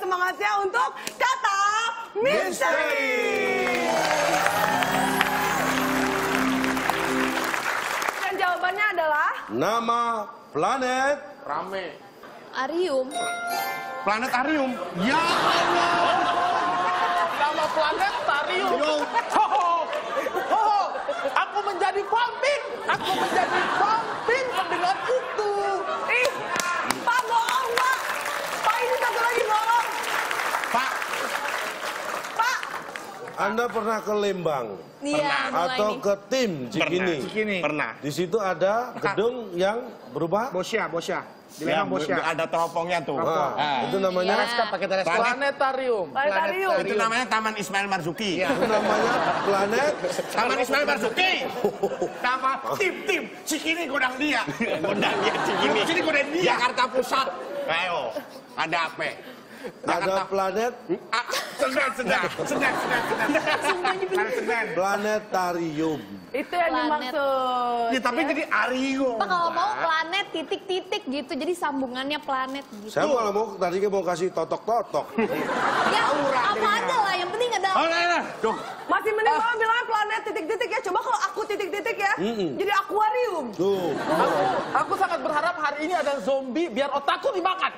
semangatnya untuk Kata Misteri. Dan jawabannya adalah nama planet Rame. Arium. Planetarium. Ya Allah. Nama planetarium. Ho. Aku menjadi vampir. Aku menjadi vampir mendengar itu. ih, Pak bohong Pak. Pak ini satu lagi bohong. Pak, Anda pernah ke Lembang Iya, atau ke tim Cikini? Cikini. Pernah. Di situ ada gedung yang berubah. Bosya. Di Ya, Lembang Bosya. ada teropongnya tuh. Itu namanya Pakai teleskop. Planetarium. Planetarium. Itu namanya Taman Ismail Marzuki. itu namanya planet. Taman Ismail Marzuki. Nama tim Cikini godang dia. Godang dia Cikini. Cikini godang dia. Jakarta Pusat. Ayo, ada apa? Ada planet Sedang. planetarium. Itu yang Planet. dimaksud. Ya, tapi jadi Arium. Pak kalau mau planet titik-titik gitu, jadi sambungannya planet gitu. Saya malah tadi mau kasih totok-totok. Ya, apa aja lah, yang penting ada. Oh, nah. Tuh. Masih mending kalau bilangnya planet titik-titik ya. Coba kalau aku titik-titik ya. Jadi akuarium. Tuh. Aku sangat berharap hari ini ada zombie biar otakku dimakan.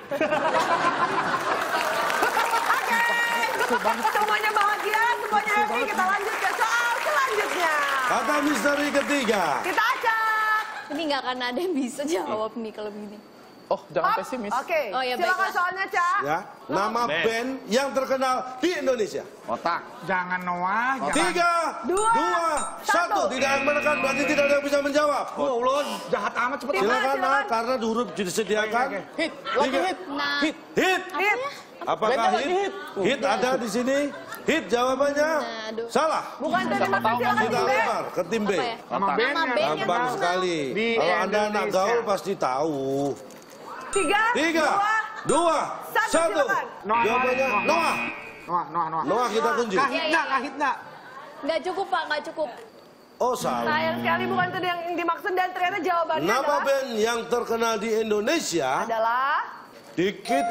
Oke. Semuanya bahagia, semuanya happy. Kita lanjut ke soal selanjutnya. Kata misteri ketiga. Kita acak. Ini nggak akan ada yang bisa jawab nih kalau begini. Oh, jangan Up. pesimis. Oke. Oh, ya, Silakan baiklah. soalnya, Cak. Ya, nama band yang terkenal di Indonesia. Otak. Jangan Noah, jangan. 3, Dua, 2, 1. Tidak yang menekan berarti tidak ada yang bisa menjawab. Oh Allah, jahat amat cepet. Silakan silakan. karena huruf disediakan. Hit, lagi hit. Nah, Hit. apa ya? Apakah Bandnya lagi hit? hit. Hit ada di sini. Hit jawabannya. Nah, aduh. Salah. Bukan itu dimaksud, silakan Kita Bimbe. lempar ke tim B. Apa ya? Nama band Nama band yang Gampang terkenal. sekali. Di Kalau Anda anak Indonesia. gaul pasti tahu. 3, 2, 1. silakan. Jawabannya Noah. Noah. Noah kita kunci. Kahitna. Nggak cukup Pak, nggak cukup. Oh salah. Sayang sekali bukan itu yang dimaksud dan ternyata jawabannya Nama adalah band yang terkenal di Indonesia dikit.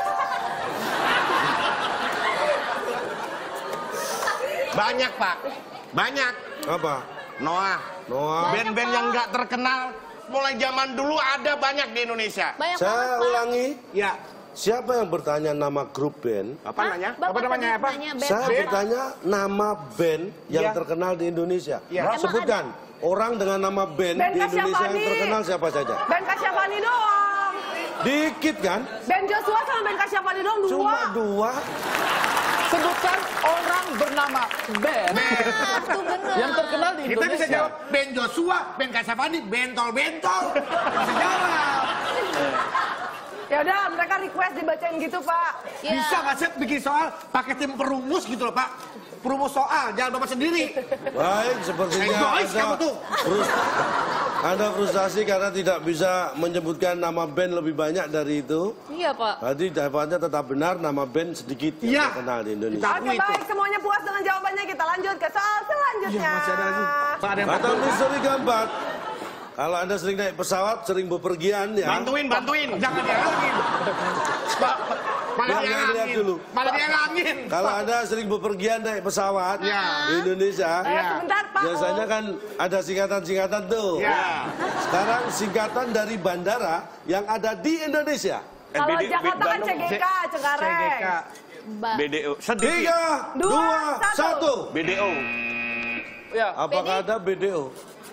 Banyak, Pak. Banyak. Apa? Noah. Noah. Band-band yang nggak terkenal mulai zaman dulu ada banyak di Indonesia. Banyak Saya banget Pak. ulangi. Ya. Siapa yang bertanya nama grup band? Apa namanya? Bapak Apa namanya, tadi apa? nanya band Saya apa? bertanya nama band yang Ya. terkenal di Indonesia. Ya. Emang Sebutkan orang dengan nama band Band di Indonesia yang Kasyafani. terkenal siapa saja. Ben Kasyafani doang. Dikit kan? Ben Joshua sama Ben Kasyafani doang Cuma dua. 2. Sebutkan orang bernama Ben Nah, tuh bener. yang terkenal di Kita Indonesia. bisa jawab Ben Joshua, Ben Kasyafani, bentol-bentol. Bisa jawab. Ya udah, mereka request dibacain gitu, Pak. Ya. Bisa nggak sih bikin soal pakai tim perumus gitu loh, Pak? Perumus soal, jangan Bapak sendiri. Baik, sepertinya Egois kamu tuh. Anda frustasi karena tidak bisa menyebutkan nama band lebih banyak dari itu. Iya Pak. Tadi jawabannya tetap benar, nama band sedikit Iya. yang terkenal di Indonesia. Oke, baik. Semuanya puas dengan jawabannya. Kita lanjut ke soal selanjutnya. Iya, masih ada lagi. Pak, ada yang Kata misteri keempat, kalau Anda sering naik pesawat, sering bepergian ya. Bantuin. Jangan dihalangin. Malah Lihat dihalangin. dulu. Malah dihalangin. Kalau Anda sering bepergian naik pesawat Ya. di Indonesia, Sebentar, Pak. biasanya kan ada singkatan-singkatan tuh. Ya. Sekarang singkatan dari bandara yang ada di Indonesia. Kalau Jakarta kan CGK, Cengkareng. BDO. Sedikit. 3, 2, 1. BDO. Ya. Apakah ada BDO?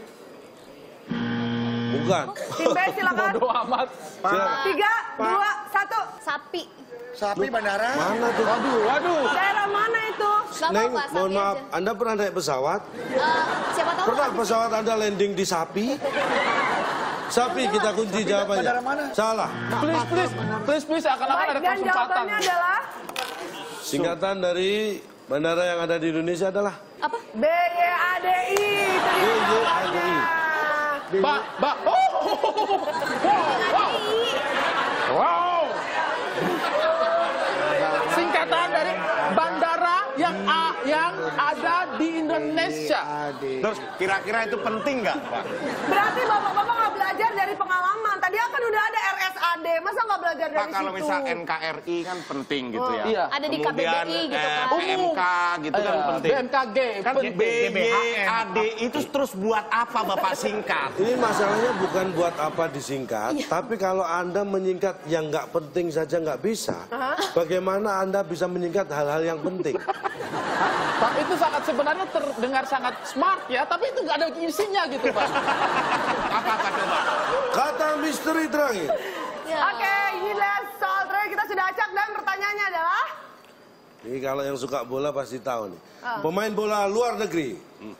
Bukan. Tim B silakan. Bodoh amat. 3, 2, 1. Sapi. Sapi bandara. Mana tuh? Waduh. Daerah mana itu? Gak Neng, apa-apa, mohon sapi maaf, aja. Anda pernah naik pesawat? Siapa tahu Pernah habis- pesawat Anda landing di sapi? Sapi kita kunci jawabannya. bandara mana? Salah. Please, akan Baik, ada dan kesempatan. jawabannya adalah Singkatan dari bandara yang ada di Indonesia adalah Apa? BYADI. Itu dia BYADI. jawabannya. Mbak. Wow. Singkatan dari bandara yang ada di Indonesia. Terus kira-kira itu penting nggak, Pak? Berarti bapak-bapak nggak belajar dari pengalaman. Tadi kan udah ada RSA Ade, masa nggak belajar dari Pak, situ? kalau misal NKRI kan penting gitu ya. Iya. Ada di Kemudian, KBBI gitu kan. PMK gitu kan penting. BMKG Kan penting. BYAD itu terus buat apa Bapak singkat? Ini masalahnya bukan buat apa disingkat, tapi kalau Anda menyingkat yang nggak penting saja nggak bisa, bagaimana Anda bisa menyingkat hal-hal yang penting? Pak, itu sangat sebenarnya terdengar sangat smart ya, tapi itu nggak ada isinya gitu Pak. Apa coba? Kata misteri terakhir. Oke, inilah soal terakhir kita sudah acak dan pertanyaannya adalah? Ini kalau yang suka bola pasti tahu nih. Pemain bola luar negeri.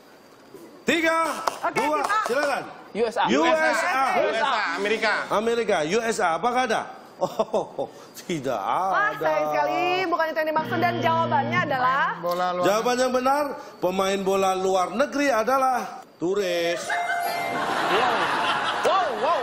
3, 2, silakan. USA. USA. Amerika. USA. Apakah ada? Oh, tidak Wah, ada. sayang sekali, bukan itu yang dimaksud dan jawabannya adalah? Jawaban yang benar, pemain bola luar negeri adalah turis. Wow.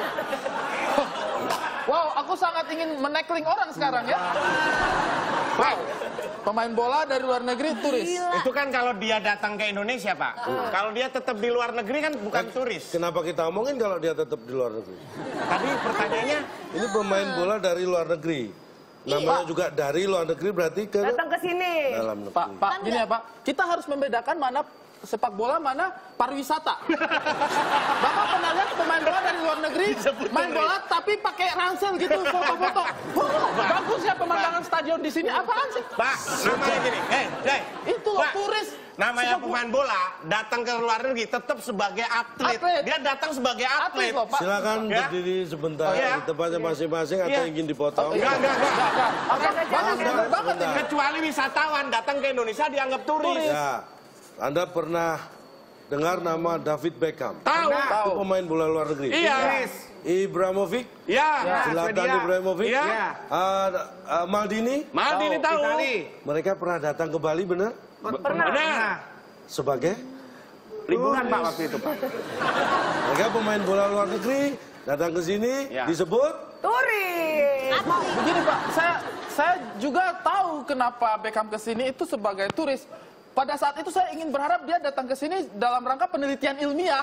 Wow, aku sangat ingin menekling orang sekarang ya. Wow. Pemain bola dari luar negeri turis. Itu kan kalau dia datang ke Indonesia, Pak. Kalau dia tetap di luar negeri kan bukan turis. Kenapa kita omongin kalau dia tetap di luar negeri? Tadi pertanyaannya, Ini pemain bola dari luar negeri. Namanya juga dari luar negeri berarti ke Datang ke sini. dalam negeri. Pak, gini ya Pak. Kita harus membedakan mana sepak bola, mana pariwisata. Bapak pernah lihat pemain bola dari luar negeri main bola tapi pakai ransel gitu, foto-foto. Bagus ya pemandangan stadion di sini. Apaan sih? Pak, namanya gini. Itu loh, turis. Namanya pemain bola datang ke luar negeri tetap sebagai atlet. Atlet. Dia datang sebagai atlet. Loh, Pak. Silakan Ya. berdiri sebentar Ya. di tempatnya masing-masing atau Ya. ingin dipotong. Enggak. Bener banget ini. Kecuali wisatawan datang ke Indonesia dianggap turis. Ya, Anda pernah dengar nama David Beckham? Tahu. Itu pemain bola luar negeri. Iya. Ibrahimovic, Iya. Zlatan Ibrahimovic, Iya. Maldini. Maldini tahu. Mereka pernah datang ke Bali, benar? Benar. Sebagai Liburan Pak waktu itu Pak. mereka pemain bola luar negeri datang ke sini Ya. disebut Turis. Begini Pak, saya juga tahu kenapa Beckham ke sini itu sebagai turis. Pada saat itu saya ingin berharap dia datang ke sini dalam rangka penelitian ilmiah.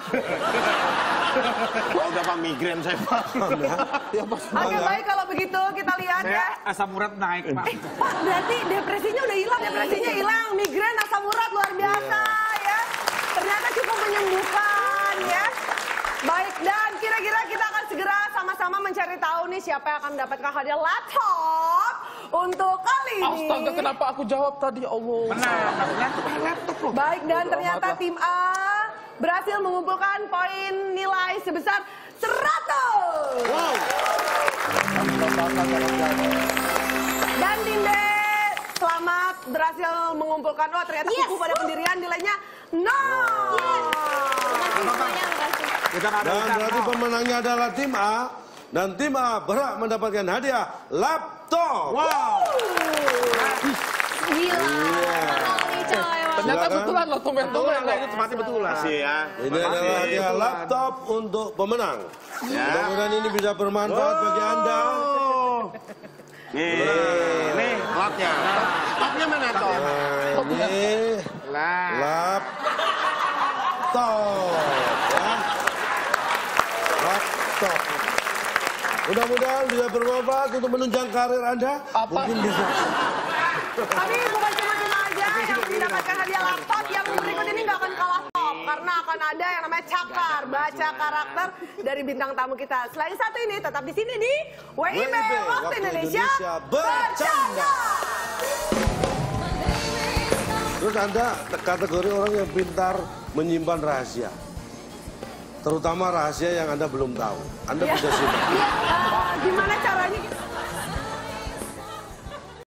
Wah, udah Pak migrain saya Pak. Ya, Pak. Oke, baik kalau begitu kita lihat ya. Asam urat naik, Pak. Pak, berarti depresinya udah hilang. Depresinya hilang, migrain, asam urat luar biasa ya. Ternyata cukup menyembuhkan ya. Baik, dan kira-kira kita akan segera sama-sama mencari tahu nih siapa yang akan mendapatkan hadiah laptop untuk kali ini. Astaga, kenapa aku jawab tadi? Allah. Baik, dan ternyata tim A berhasil mengumpulkan poin nilai sebesar 100. Wow. Dan tim B selamat berhasil mengumpulkan, wah ternyata kuku pada pendirian nilainya 0. Kita nggak ada dan utang, berarti no. pemenangnya adalah tim A dan tim A berhak mendapatkan hadiah laptop. Wow. Gila. Mahal nih coy. Ternyata Silakan. betulan loh, tumben-tumben. Itu tempatnya betulan. Makasih ya. Ini adalah hadiah laptop untuk pemenang. Mudah-mudahan ini bisa bermanfaat bagi Anda. Nih, lotnya. Topnya mana top? Nah, ini laptop ya. Laptop. Mudah-mudahan bisa bermanfaat untuk menunjang karir Anda. Mungkin bisa. Tapi bukan cuma tim aja yang mendapatkan hadiah laptop, yang berikut ini nggak akan kalah top karena akan ada yang namanya cakar, baca karakter dari bintang tamu kita. Selain satu ini tetap di sini di WIB Waktu Indonesia Bercanda. Terus Anda kategori orang yang pintar menyimpan rahasia. Terutama rahasia yang Anda belum tahu. Anda bisa simpan. Gimana caranya?